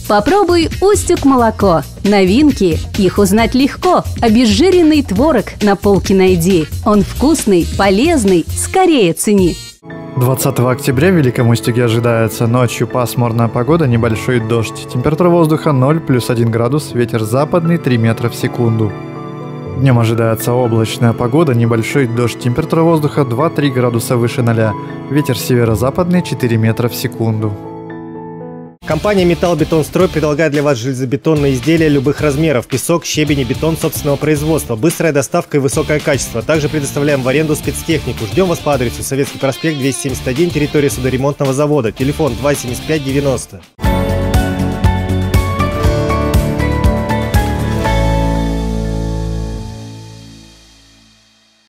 Попробуй Устюг молоко. Новинки. Их узнать легко. Обезжиренный творог на полке найди. Он вкусный, полезный, скорее цени. 20 октября в Великом Устюге ожидается ночью пасмурная погода, небольшой дождь. Температура воздуха 0 плюс 1 градус, ветер западный 3 метра в секунду. Днем ожидается облачная погода, небольшой дождь. Температура воздуха 2-3 градуса выше 0. Ветер северо-западный 4 метра в секунду. Компания «Металлбетонстрой» предлагает для вас железобетонные изделия любых размеров: песок, щебень и бетон собственного производства, быстрая доставка и высокое качество. Также предоставляем в аренду спецтехнику. Ждем вас по адресу Советский проспект 271, территория судоремонтного завода. Телефон 275 90.